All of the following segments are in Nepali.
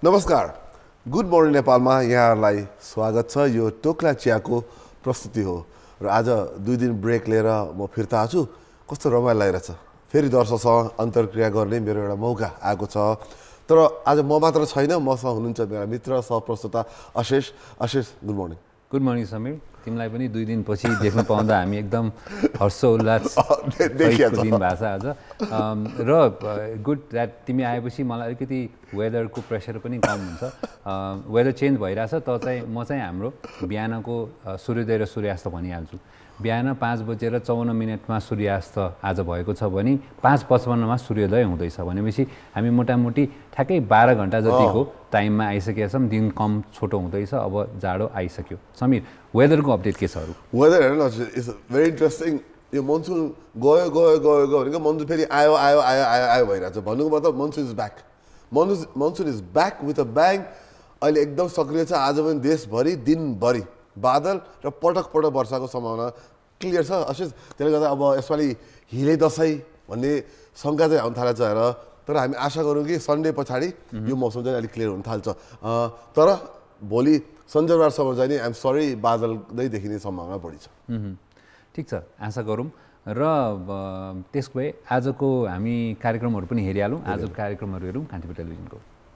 नमस्कार गुड मर्निङ नेपालमा यहाँहरूलाई स्वागत छ यो टोक्ला चियाको प्रस्तुति हो र आज 2 दिन ब्रेक लिएर म फिर्ता छु कस्तो रमाइलो लागिरहेछ फेरि दर्शकसँग अन्तर्क्रिया गर्ने मेरो एउटा मौका आएको छ तर आज म मात्र छैन मसँग हुनुहुन्छ मेरा मित्र सहप्रस्तुता अशेष गुड मर्निङ समीर तिमीलाई पनि 2 दिन पछि देख्न पाउँदा हामी एकदम हर्षोल्लास देखिएको दिन भएको छ आज र गुड द्याट तिमी आएपछि मलाई अलिकति वेदरको प्रेसर पनि कम हुन्छ वेदर चेन्ज भइरहेछ त चाहिँ म चाहिँ हाम्रो बिहानको सूर्योदय र सूर्यास्त भनिहाल्छु बिहान 5:54 सूर्यास्त आज भएको छ भने 5:55 मा सूर्योदय हुँदैछ भनेपछि हामी मोटामोटी ठ्याक्कै 12 घण्टा जतिको टाइममा आइसकेका छौँ दिन कम छोटो हुँदैछ अब जाडो आइसक्यो समीर वेदरको अपडेट के छ अरु वेदर हेर्नु इट्स भेरी इन्ट्रेस्टिङ यो मनसुन गयो भनेको मनसुन फेरि आयो भइरहेछ भन्नुको मतलब monsoon is back monsoon is back with a bang अहिले एकदम सक्रिय छ आज पनि देशभरि दिनभरि बादल र पटक वर्षाको सम्भावना क्लियर छ अशेष त्यसले गर्दा अब यसपालि हिलै दशैं भन्ने शङ्का चाहिँ आउन थालेछ हेर तर हामी आशा गरौँ कि सन्डे पछाडि यो मौसम चाहिँ अलिक क्लियर हुन थाल्छ तर भोलि सञ्चबारसम्म चाहिँ नि आइएम सरी बादल नै देखिने सम्भावना बढी छ ठिक छ आशा गरौँ र त्यसको भए आजको हामी कार्यक्रमहरू पनि हेरिहालौँ आजको कार्यक्रमहरू हेरौँ कान्तिपुर टेलिभिजनको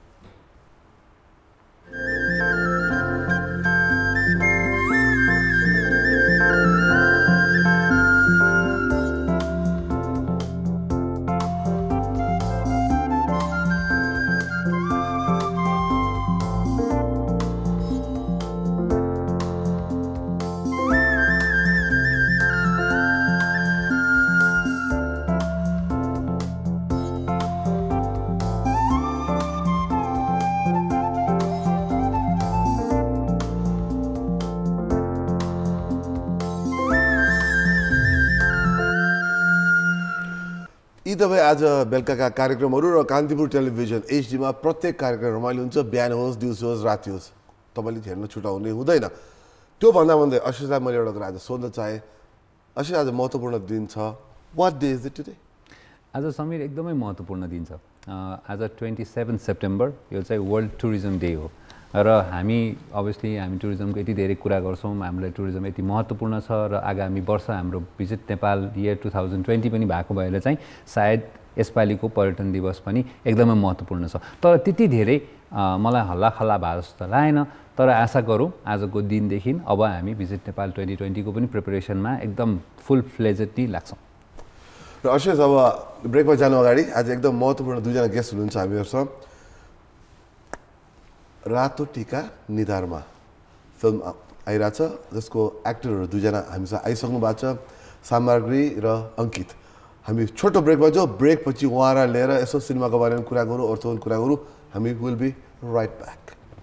तपाईँ आज बेलुकाका कार्यक्रमहरू र कान्तिपुर टेलिभिजन एचडीमा प्रत्येक कार्यक्रम रमाइलो हुन्छ बिहान होस् दिउँसो होस् राति होस् तपाईँले हेर्न छुटाउने हुँदैन त्यो भन्दै अशेषलाई मैले एउटा कुरा आज सोध्न चाहेँ अशेष आज महत्त्वपूर्ण दिन छ what day is it today आज समीर एकदमै महत्त्वपूर्ण दिन छ आज 27 सेप्टेम्बर यो चाहिँ वर्ल्ड टुरिज्म डे हो र हामी अभियसली हामी टुरिज्मको यति धेरै कुरा गर्छौँ हामीलाई टुरिज्म यति महत्त्वपूर्ण छ र आगामी वर्ष हाम्रो भिजिट नेपाल इयर 2020 पनि भएको भएर चाहिँ सायद यसपालिको पर्यटन दिवस पनि एकदमै महत्त्वपूर्ण छ तर त्यति धेरै मलाई हल्लाखल्ला भए जस्तो लागेन तर आशा गरौँ आजको दिनदेखि अब हामी भिजिट नेपाल 2020 को पनि प्रिपरेसनमा एकदम फुल फ्लेजेडली लाग्छौँ र अशेष अब ब्रेकमा जानु अगाडि आज एकदम महत्त्वपूर्ण दुईजना गेस्ट हुनुहुन्छ हामीहरूसँग रातो टीका निधारमा फिल्म आइरहेछ जसको एक्टरहरू दुईजना हामीसँग आइसक्नु भएको छ सामग्री र अङ्कित हामी छोटो ब्रेकमा जाउँ ब्रेक पछि उहाँलाई लिएर यसो सिनेमाको बारेमा कुरा गरौँ अर्थवन कुरा गरौँ हामी विल बी राइट ब्याक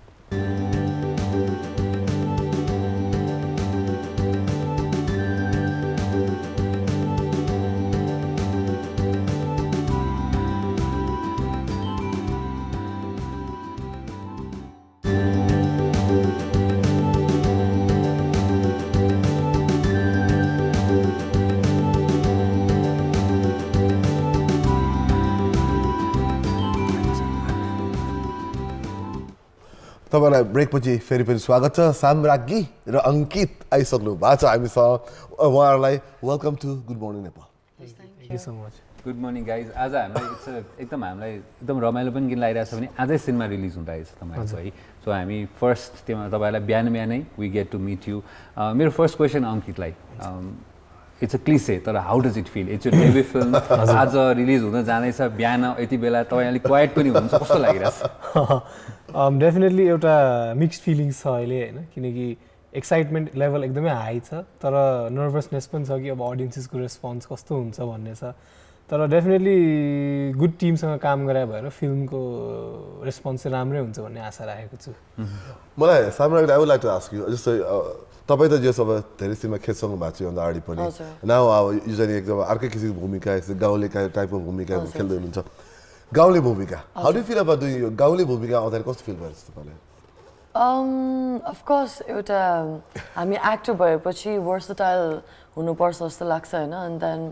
तपाईलाई ब्रेकपछि फेरि पनि स्वागत छ साम्राज्ञी र अङ्कित आइसक्नु भएको छ हामीसँग उहाँहरूलाई welcome to good morning Nepal thank you so much good morning guys आज हामीलाई हामीलाई एकदम रमाइलो पनि किन लागिरहेको छ भने आजै सिनेमा रिलिज हुँदैछ तपाईँहरूको है सो हामी फर्स्ट त्यसमा तपाईँलाई बिहानै we get to meet you मेरो फर्स्ट क्वेसन अङ्कितलाई इट्स अ क्लिसे तर how does it feel it's यो डेब्यू फिल्म आज रिलिज हुन जाँदैछ बिहान यति बेला तपाईँ अलिक क्वाइट पनि हुनुहुन्छ कस्तो लागिरहेछ डेफिनेटली एउटा मिक्स्ड फिलिङ्स छ अहिले होइन किनकि एक्साइटमेन्ट लेभल एकदमै हाई छ तर नर्भसनेस पनि छ कि अब अडियन्सेसको रेस्पोन्स कस्तो हुन्छ भन्ने छ तर डेफिनेटली गुड टिमसँग काम गरे भएर फिल्मको रेस्पोन्स चाहिँ राम्रै हुन्छ भन्ने आशा राखेको छु मलाई सामग्री I would like to ask you जस्तै तपाईँ त जो सब धेरै सिनेमा खेल्नु भएको छ योभन्दा अगाडि पनि नाउ अब यो चाहिँ एकदम अर्कै किसिमको भूमिका गाउँले टाइपको भूमिका खेल्दै हुनुहुन्छ गाउँले भूमिका how do feel about doing यो गाउँले भूमिका आउँदाखेरि कस्तो फिल भइरहेछ तपाईँलाई अफकोर्स एउटा हामी एक्टर भएपछि वर्सटाइल हुनुपर्छ जस्तो लाग्छ होइन एन्ड देन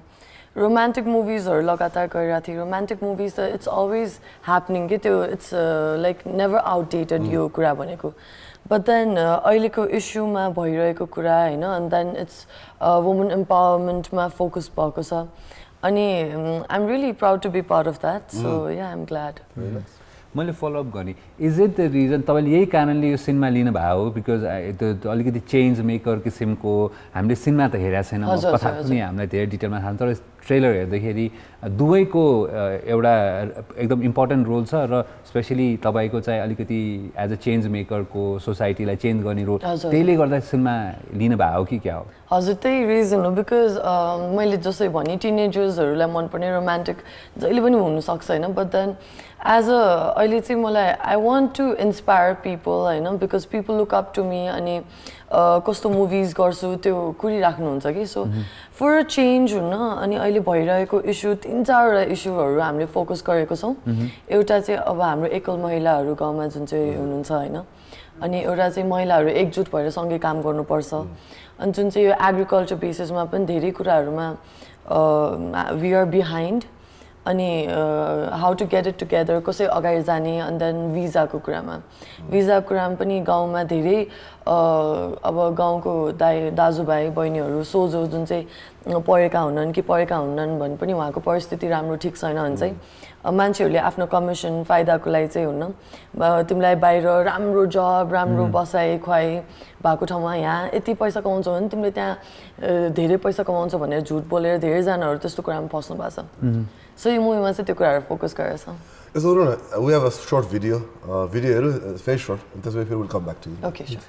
रोमान्टिक मुभिजहरू लगातार गरिरहेको थिएँ रोमान्टिक मुभिज त इट्स अलवेज ह्यापनिङ कि त्यो इट्स लाइक नेभर आउटडेटेड यो कुरा भनेको बट देन अहिलेको इस्युमा भइरहेको कुरा होइन एन्ड देन इट्स वुमन इम्पावरमेन्टमा फोकस भएको छ अनि I am really proud to be part of that so yeah I am glad मैले फलोअप गरेँ इज इट द रिजन तपाईँले यही कारणले यो सिनेमा लिनुभएको हो बिकज त्यो अलिकति चेन्ज मेकर किसिमको हामीले सिनेमा त हेरेको छैन कथा पनि हामीलाई धेरै डिटेलमा थाहा तर ट्रेलर हेर्दाखेरि दुवैको एउटा एकदम इम्पोर्टेन्ट रोल छ र स्पेसली तपाईँको चाहिँ अलिकति एज अ चेन्ज मेकरको सोसाइटीलाई चेन्ज गर्ने रोल त्यसले गर्दा सिनेमा लिनुभएको हो कि क्या हो हजुर त्यही रिजन हो बिकज मैले जसै भने टिनेजर्सहरूलाई मनपर्ने रोमान्टिक जहिले पनि हुनसक्छ होइन बट देन एज अ अहिले चाहिँ मलाई I want to inspire people होइन because people look up to me अनि कस्तो मुभिज गर्छु त्यो कुरिराख्नुहुन्छ कि सो फर अ चेन्ज हुन अनि अहिले भइरहेको इस्यु 3-4वटा इस्युहरू हामीले फोकस गरेको छौँ एउटा चाहिँ अब हाम्रो एकल महिलाहरू गाउँमा जुन चाहिँ हुनुहुन्छ होइन अनि एउटा चाहिँ महिलाहरू एकजुट भएर सँगै काम गर्नुपर्छ अनि जुन चाहिँ यो एग्रिकल्चर बेसिसमा पनि धेरै कुराहरूमा वी आर बिहाइन्ड अनि how to get it together कसै अगाडि जाने अनि देन भिजाको कुरामा पनि गाउँमा धेरै अब गाउँको दाजुभाइ बहिनीहरू सोझो जुन चाहिँ पढेका हुनन् कि पढेका हुनन् भने पनि उहाँको परिस्थिति राम्रो ठिक छैन भने चाहिँ मान्छेहरूले आफ्नो कमिसन फाइदाको लागि चाहिँ हुन्न तिमीलाई बाहिर राम्रो जब राम्रो बसाइ खुवाइ भएको ठाउँमा यहाँ यति पैसा कमाउँछौ भने तिमीले त्यहाँ धेरै पैसा कमाउँछौ भनेर झुट बोलेर धेरैजनाहरू त्यस्तो कुरामा फस्नु भएको छ सो यो मुभीमा चाहिँ त्यो कुराहरू फोकस गरेर छ यसो गरौँ न वी हेभ अ सर्ट भिडियोहरू भेरी सर्ट त्यसपछि फेरि will come back to you okay sure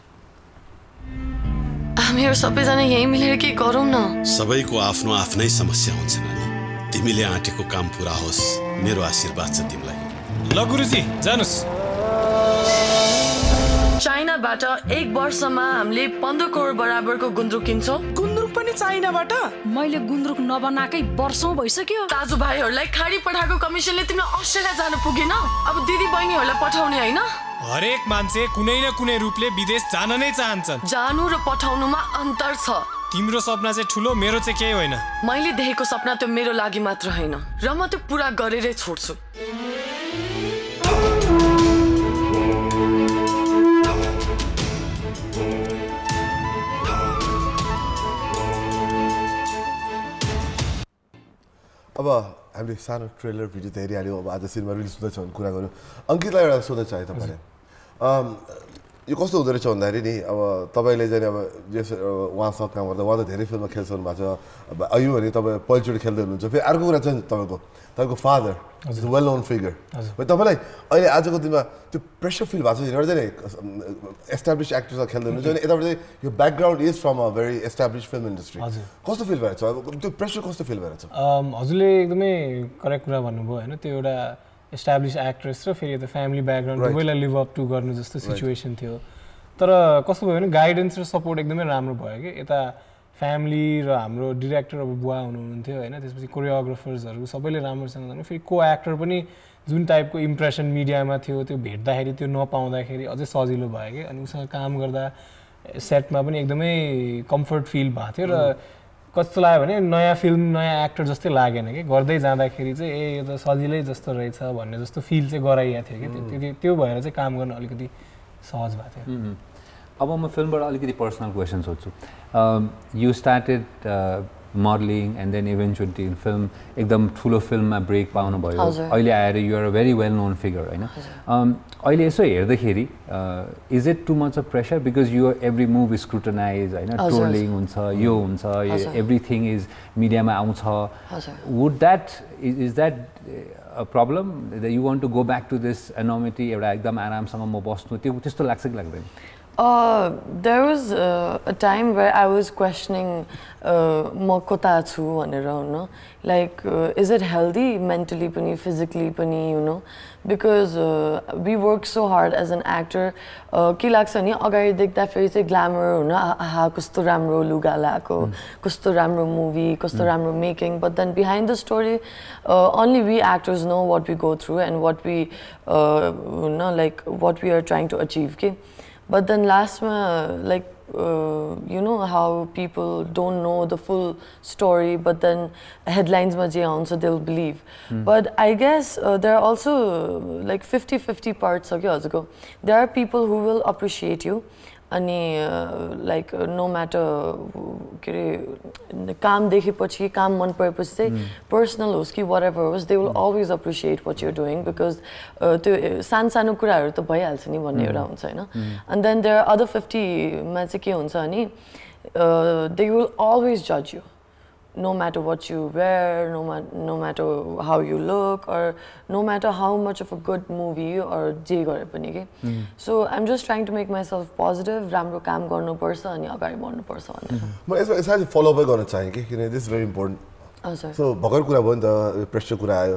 हामीहरू सबैजना यही मिलेर के गरौँ न सबैको आफ्नो आफ्नै समस्या हुन्छ नानी तिमीले आँटेको काम पुरा होस् मेरो आशीर्वाद छ तिमीलाई ल गुरुजी जानुस् चाइनाबाट 1 वर्षमा हामीले 15 करोड बराबरको गुन्द्रुक किन्छौँ गुन्द्रुक पनि चाइनाबाट मैले गुन्द्रुक नबनाएकै वर्षौं भइसक्यो दाजुभाइहरूलाई खाडी पठाएको कमिसनले तिमीलाई अस्ट्रेलिया जानु पुगेन अब दिदी बहिनीहरूलाई पठाउने हैन हरेक मान्छे कुनै न कुनै रूपले विदेश जान नै चाहन्छन् जानु र पठाउनुमा अन्तर छ तिम्रो सपना चाहिँ ठुलो मेरो चाहिँ केही होइन मैले देखेको सपना त्यो मेरो लागि मात्र हैन र म त्यो पूरा गरेरै छोड्छु अब हामीले सानो ट्रेलर भिडियो त हेरिहाल्यौँ अब आज सिनेमा रिलिज हुँदैछ भने कुरा गऱ्यौँ अङ्कितलाई एउटा सोध्न चाहे तपाईँले यो कस्तो हुँदो रहेछ भन्दाखेरि नि अब तपाईँले चाहिँ अब जस उहाँसँग काम गर्दा उहाँ त धेरै फिल्ममा खेल्छनु भएको छ अब अयु भने तपाईँ पहिलोचोटि खेल्दै हुनुहुन्छ फेरि अर्को कुरा चाहिँ तपाईँको फादर वेल नोन फिगर तपाईँलाई अहिले आजको दिनमा त्यो प्रेसर फिल भएको छ यिनीहरू चाहिँ एस्टाब्लिस एक्टर्ससँग खेल्दै हुनुहुन्छ भने यताबाट चाहिँ यो background is from a very establish film industry कस्तो फिल भइरहेछ त्यो प्रेसर कस्तो फिल भइरहेछ हजुरले एकदमै करेक्ट कुरा भन्नुभयो होइन त्यो एउटा एस्टाब्लिस एक्ट्रेस र फेरि यता फ्यामिली ब्याकग्राउन्ड दुवैलाई लिभ अप टु गर्नु जस्तो सिचुएसन थियो तर कस्तो भयो भने गाइडेन्स र सपोर्ट एकदमै राम्रो भयो कि यता फ्यामिली र हाम्रो डिरेक्टर अब बुवा हुनुहुन्थ्यो होइन त्यसपछि कोरियोग्राफर्सहरू सबैले राम्रोसँग जानु फेरि को एक्टर पनि जुन टाइपको इम्प्रेसन मिडियामा थियो त्यो भेट्दाखेरि त्यो नपाउँदाखेरि अझै सजिलो भयो कि अनि उसँग काम गर्दा सेटमा पनि एकदमै कम्फर्ट फिल भएको थियो र कस्तो लाग्यो भने नयाँ फिल्म नयाँ एक्टर जस्तै लागेन कि गर्दै जाँदाखेरि चाहिँ यो त सजिलै जस्तो रहेछ भन्ने जस्तो फिल चाहिँ गराइएको थियो कि त्यो भएर चाहिँ काम गर्न अलिकति सहज भएको थियो अब म फिल्मबाट अलिकति पर्सनल क्वेसन सोध्छु you started modelling and then eventually in film एकदम ठुलो फिल्ममा ब्रेक पाउनुभयो अहिले आएर you are a very well known figure होइन अहिले यसो हेर्दाखेरि is it too much of pressure because you every move scrutinize होइन ट्रोलिङ हुन्छ यो हुन्छ एभ्रिथिङ इज मिडियामा आउँछ would that is that a problem you want to go back to this anonymity एउटा एकदम आरामसँग म बस्नु त्यो त्यस्तो लाग्छ कि लाग्दैन There was a time where I was questioning म कता छु भनेर होइन like is it healthy mentally पनि physically पनि you know because we work so hard as an actor के लाग्छ नि अगाडि देख्दा फेरि चाहिँ ग्ल्यामर हुन आहा कस्तो राम्रो लुगा लगाएको कस्तो राम्रो मुभी कस्तो राम्रो making but then behind the story only we actors know what we go through and what we you know like what we are trying to achieve के But then lastमा like you know how people don't know the full story, but then headlines ma je auncha they'll believe. But I guess there are also like 50-50 parts of your. There are people who will appreciate you. Like no matter काम देखेपछि काम मन परेपछि चाहिँ personal होस् कि whatever होस्, they will always appreciate what you're doing because त्यो सानो कुराहरू त भइहाल्छ नि भन्ने एउटा हुन्छ हैन. And then there are other 50 मा चाहिँ के हुन्छ अनि they will always judge you. No matter what you wear, no matter how you look, or no matter how much of a good movie or je gare pani ke. So I'm just trying to make myself positive. Ramro काम गर्नु पर्छ अनि अगाडि बढ्नु पर्छ भनेर. म यसमा follow up गर्न चाहे कि किन this is very important. हजुर. So भर्खर कुरा भयो नि त प्रेसर कुरा आयो.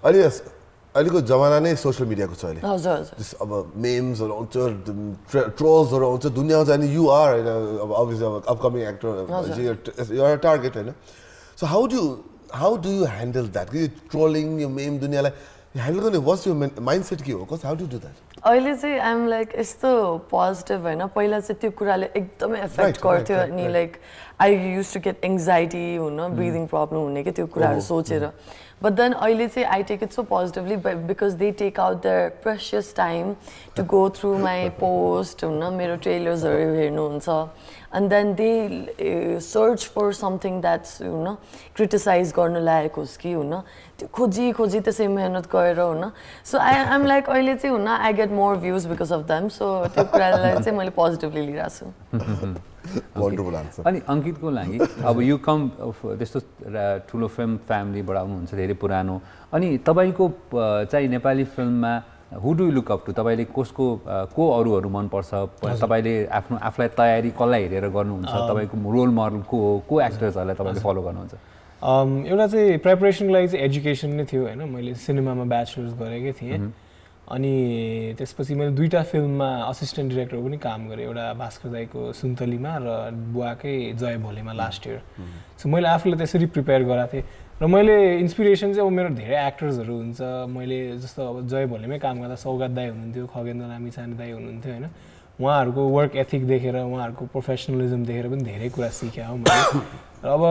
अहिलेको जमाना नै सोशल मिडियाको छ अहिले. हजुर हजुर. अब मेम्सहरु आउँछ, ट्रोल्सहरु आउँछ, दुनिया जाने you are अब obviously upcoming actor, you're a target हैन. So how do you handle that? You trolling your meme दुनियालाई handle गर्ने what's your mindset के हो? How do you do that? अहिले चाहिँ I'm like यस्तो positive हैन. पहिला चाहिँ त्यो कुराले एकदमै affect गर्थ्यो अनि like I used to get anxiety, you know, breathing problem हुने के त्यो कुराहरु सोचेर. But then अहिले चाहिँ I take it so positively because they take out their precious time to go through my post, you know, मेरो trailers हरु हेर्नुहुन्छ. And then they search for something that's, you know, criticize गर्न लायक होस् कि, you know, त्यो खोजी त्यसै मेहनत गरेर, you know. So I'm like अहिले चाहिँ, you know, I get more views because of them. So त्यो कुरालाई चाहिँ मैले positively लिइराछु. Wonderful answer. अनि अंकितको लागि अब you come त्यस्तो ठुलो फिल्म फ्यामिलीबाट आउनुहुन्छ, धेरै पुरानो, अनि तपाईको चाहिँ नेपाली फिल्ममा who do you look up to? तपाईले कसको को अरूहरु मन पर्छ? तपाईले आफुलाई तयारी कसलाई हेरेर गर्नुहुन्छ? तपाईको रोल मोडल को एक्टर्सहरुलाई तपाईले फलो गर्नुहुन्छ? एउटा चाहिँ प्रिपरेसनको लागि चाहिँ एजुकेसन नै थियो हैन. मैले सिनेमामा ब्याचलर्स गरेकै थिएँ. अनि त्यसपछि मैले दुईटा फिल्ममा असिस्टेन्ट डाइरेक्टर पनि काम गरे. एउटा भास्कर दाइको सुन्तलीमा र बुवाकै जय भोलेमा लास्ट इयर. सो मैले आफूलाई त्यसरी प्रिपेयर गराएको थिएँ. र मैले इन्स्पिरेसन चाहिँ अब मेरो धेरै एक्टर्सहरु हुन्छ. मैले जस्तो अब जय भोलेमै काम गर्दा सौगात दाइ हुनुहुन्थ्यो, खगेन्द्र लामिछाने दाइ हुनुहुन्थ्यो हैन. उहाँहरुको वर्क एथिक देखेर, उहाँहरुको प्रोफेसनलिजम देखेर पनि धेरै कुरा सिकेँ हो मैले. र अब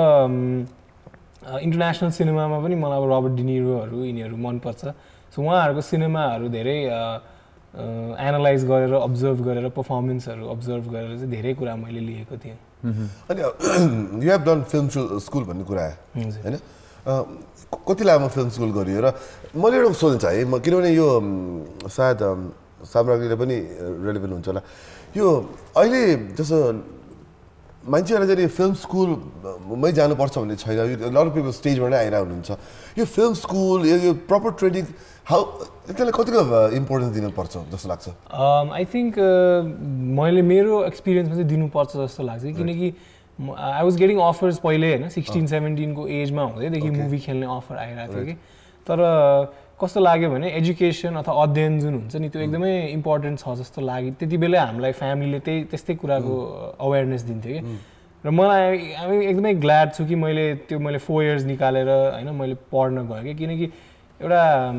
इन्टरनेशनल सिनेमामा पनि मलाई अब रबर्ट डिनिरोहरु यिनीहरु मन पर्छ. सो उहाँहरुको सिनेमाहरु धेरै एनालाइज गरेर, अब्जर्भ गरेर, परफर्मेन्सहरु अब्जर्भ गरेर चाहिँ धेरै कुरा मैले लिएको थिएँ. अनि you have done film school भन्ने कुरा हैन. कति लामो फिल्म स्कुल गरियो र मैले एउटा सोध्न चाहे किनभने यो सायद सामग्रीले पनि रेलेभेन्ट हुन्छ होला. यो अहिले जस्तो मान्छेहरुले चाहिँ फिल्म स्कुलमै जानुपर्छ भन्ने छैन. लट अफ पिपल स्टेजबाट नै आइरा हुनुहुन्छ. यो फिल्म स्कुल यो प्रपर ट्रेनिङ त्यसलाई कतिको इम्पोर्टेन्स दिनुपर्छ जस्तो लाग्छ? आई थिंक मैले मेरो एक्सपिरियन्समा चाहिँ दिनुपर्छ जस्तो लाग्छ किनकि I was getting offers पहिले हैन 16-17 को एजमा हुँदैदेखि मुभी खेल्ने अफर आइरहेको थियो कि. तर कस्तो लाग्यो भने एजुकेसन अथवा अध्ययन जुन हुन्छ नि त्यो एकदमै इम्पोर्टेन्ट छ जस्तो लाग्यो. त्यति बेला हामीलाई फ्यामिलीले त्यस्तै कुराको अवेयरनेस दिन्थ्यो कि. र मलाई एकदमै ग्ल्याड छु कि मैले 4 इयर्स निकालेर हैन मैले पढ्न गएँ कि किनकि एउटा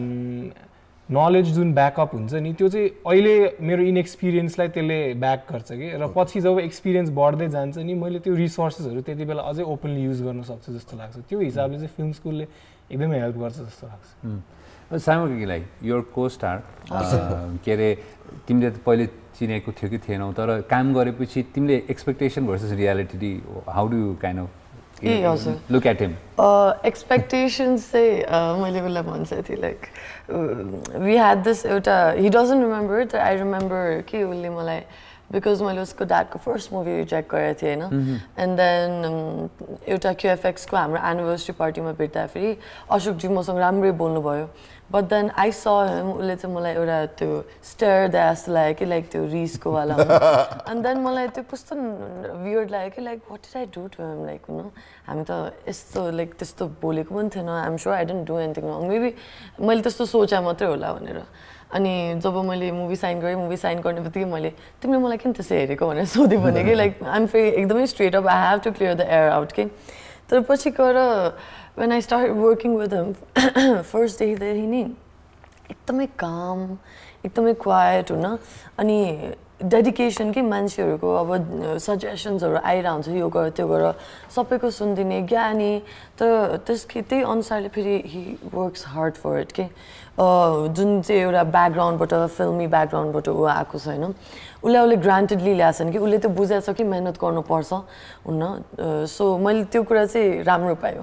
नलेज जुन ब्याकअप हुन्छ नि त्यो चाहिँ अहिले मेरो इनएक्सपिरियन्सलाई त्यसले ब्याक गर्छ कि. र पछि जब एक्सपिरियन्स बढ्दै जान्छ नि मैले त्यो रिसोर्सेसहरु त्यति बेला अझै ओपनली युज गर्न सक्छु जस्तो लाग्छ. त्यो हिसाबले चाहिँ फिल्म स्कुलले एकदमै हेल्प गर्छ जस्तो लाग्छ. सामग्रीलाई योर को-स्टार के अरे तिमीले त पहिले चिनेको थियो कि थिएनौ तर काम गरेपछि तिमीले expectation versus reality how do you kind of look at him? Expectations say like we had this he doesn't remember it. I remember कि उसले मलाई because मैले उसको dadको first movie check गरेको थिएँ हैन. And then एउटा QFX को हाम्रो anniversary party मा भेट्दाखेरि अशोक जी मसँग राम्रै बोल्नु भयो. But then I saw him उसले चाहिँ मलाई एउटा त्यो stare जस्तो लाग्यो कि like त्यो रिसको वाला. And then मलाई त्यो कस्तो weird लाग्यो कि like what did I do to him, like you know हामी त यस्तो like त्यस्तो बोलेको पनि थिएन. I'm sure I didn't do anything wrong. Maybe मैले त्यस्तो सोचे मात्रै होला भनेर. अनि जब मैले मुभी साइन गर्ने बित्तिकै मैले तिमीले मलाई किन त्यसै हेरेको भनेर सोधे भने कि like I'm एकदमै straight up. I have to clear the air out के. तर पछि गएर when I started working with him, first day there he एकदमै calm, एकदमै क्वाइट हुन अनि डेडिकेसन कि मान्छेहरूको अब सजेसन्सहरू आइरहन्छ यो गर त्यो गर सबैको सुनिदिने ज्ञानी तर त्यही अनुसारले फेरि he works hard for it के जुन चाहिँ एउटा ब्याकग्राउन्डबाट फिल्मी ब्याकग्राउन्डबाट ऊ आएको छ होइन उसले ग्रान्टेडली ल्याएको छैन कि उसले त्यो बुझाएको छ कि मेहनत गर्नुपर्छ हुन्न सो मैले त्यो कुरा चाहिँ राम्रो पाएँ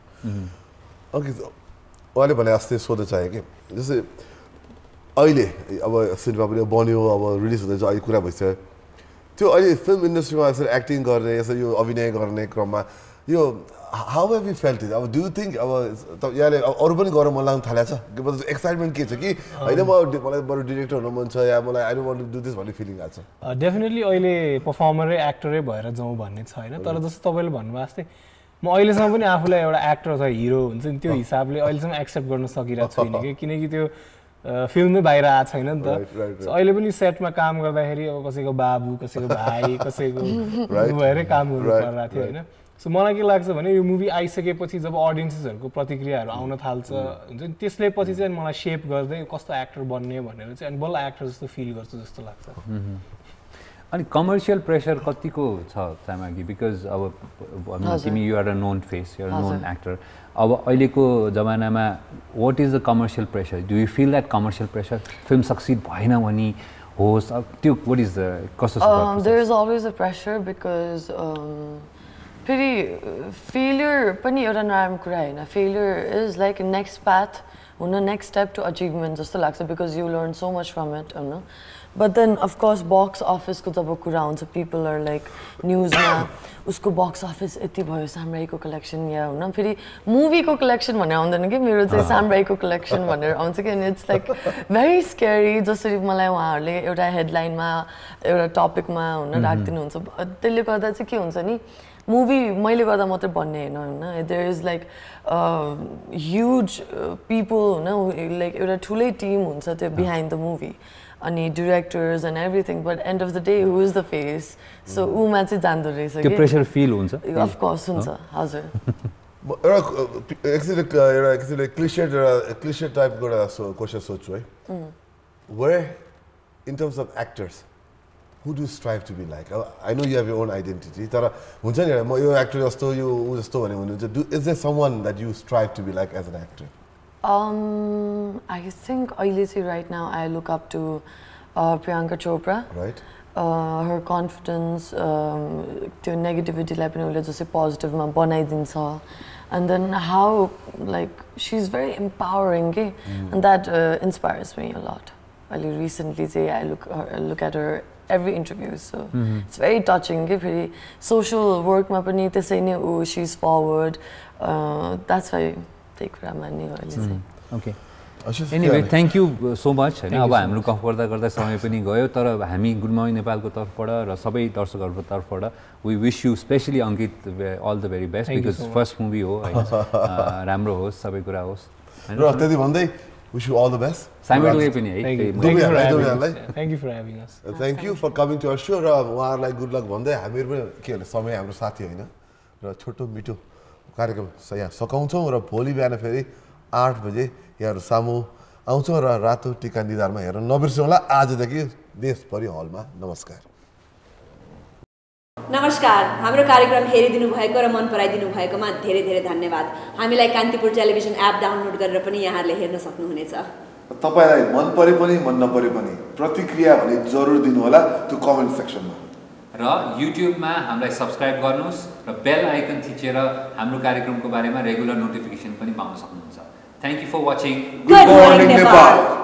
ओके उहाँले भने अस्ति सोध्न चाहेँ कि जस्तै अहिले अब सिनेमा पनि बन्यो अब रिलिज हुँदैछ अहिले कुरा भइसक्यो त्यो अहिले फिल्म इन्डस्ट्रीमा यसरी एक्टिङ गर्ने यसरी यो अभिनय गर्ने क्रममा यो how have you felt it अब डु यु थिङ्क अब यहाँले अरू पनि गर्न मन लाग्नु थालेको छ एक्साइटमेन्ट के छ कि होइन मलाई बरु डिरेक्टर हुनु मन छ या मलाई I don't want to do this भन्ने फिलिङ आएको छ डेफिनेटली अहिले पर्फर्मरै एक्टरै भएर जाउँ भन्ने छ होइन तर जस्तो तपाईँले भन्नुभएको जस्तै म अहिलेसम्म पनि आफूलाई एउटा एक्टर अथवा हिरो हुन्छ नि त्यो हिसाबले अहिलेसम्म एक्सेप्ट गर्न सकिरहेको छुइनँ कि किनकि त्यो फिल्ममै बाहिर आएको छैन नि त अहिले पनि सेटमा काम गर्दाखेरि अब कसैको बाबु कसैको भाइ कसैको भएरै काम गर्नु परिरहेको थियो होइन सो मलाई के लाग्छ भने यो मुभी आइसकेपछि जब अडियन्सेसहरूको प्रतिक्रियाहरू आउन थाल्छ हुन्छ नि त्यसले पछि चाहिँ मलाई सेप गर्दै कस्तो एक्टर बन्ने भनेर चाहिँ अनि बल्ल एक्टर जस्तो फिल गर्छु जस्तो लाग्छ अनि कमर्सियल प्रेसर कतिको छ चामागी बिकज अब तिमी you are a known face you are a known actor अब अहिलेको जमानामा what is the commercial pressure do you feel that commercial pressure film succeed भएन भने होस् त्यो वाट इज द कस्तो there is always a pressure because फेरि फेलियर पनि एउटा नराम्रो कुरा होइन failure is like next path हुन नेक्स्ट स्टेप टु अचिभमेन्ट जस्तो लाग्छ because you learn so much from it होइन बट देन अफकोर्स बक्स अफिसको जब कुरा हुन्छ पिपल आर लाइक न्युजमा उसको बक्स अफिस यति भयो सामराईको कलेक्सन या हुन फेरि मुभीको कलेक्सन भनेर आउँदैन कि मेरो चाहिँ सामराईको कलेक्सन भनेर आउँछ कि अनि इट्स लाइक भेरी स्केरी जसरी मलाई उहाँहरूले एउटा हेडलाइनमा एउटा टपिकमा हुन राखिदिनुहुन्छ त्यसले गर्दा चाहिँ के हुन्छ नि मुभी मैले गर्दा मात्रै बन्ने होइन होइन there is like huge people होइन लाइक एउटा ठुलै टिम हुन्छ त्यो बिहाइन्ड द मुभी अनि directors and everything but end of the day who is the face so Uma चाहिँ जान्दो रहेछ त्यो प्रेसर फिल हुन्छ अफकोर्स हुन्छ हजुर एउटा क्लिसेड टाइपको एउटा क्वेसन सोध्छु है where in terms of actors who do you strive to be like? I know you have your own identity. तर हुन्छ नि म यो एक्टर जस्तो यो उ जस्तो भने हुन्छ is there someone that you strive to be like as an actor? I think अहिले चाहिँ right now I look up to Priyanka Chopra. Right. Her confidence त्यो negativityलाई पनि उसले जस्तै positive-मा बनाइदिन्छ and then how like she's very empowering के and that inspires me a lot. Really recently say I look at her every interview so it's very touching ke pheri social work ma pani त्यसै नै she's forward that's why त्यही कुरा मान्ने हो अहिले चाहिँ okay anyway thank you so much हैन अब हाम्रो गफ गर्दा गर्दा समय पनि गयो तर हामी गुड मर्निङ नेपालको तर्फबाट र सबै दर्शकहरूको तर्फबाट we wish you especially Ankit all the very best because first movie हो हैन राम्रो होस् सबै कुरा होस् र त्यति भन्दै wish you all the best. Simon पनि है Thank you for having us. Thank you for coming to our show र उहाँहरुलाई गुड लक भन्दै हामीहरु पनि के भने समय हाम्रो साथी हैन र छोटो मिठो कार्यक्रम यहाँ सकाउँछौं र भोलि बिहान फेरि 8 बजे यहाँहरु सामु आउँछौं र रातो टीका निधारमा हेर्न नबिर्सनु होला आजदेखि देशभरि हलमा नमस्कार नमस्कार हाम्रो कार्यक्रम हेरिदिनु भएको र मन पराइदिनु भएकोमा धेरै धेरै धन्यवाद हामीलाई कान्तिपुर टेलिभिजन एप डाउनलोड गरेर पनि यहाँहरुले हेर्न सक्नुहुनेछ तपाईलाई मन परे पनि मन नपरे पनि प्रतिक्रिया भने जरुर दिनु होला त्यो कमेन्ट सेक्सनमा र युट्युबमा हामीलाई सब्स्क्राइब गर्नुस् र बेल आइकन थिचेर हाम्रो कार्यक्रमको बारेमा रेगुलर नोटिफिकेसन पनि पाउन सक्नुहुन्छ thank you for watching good morning Nepal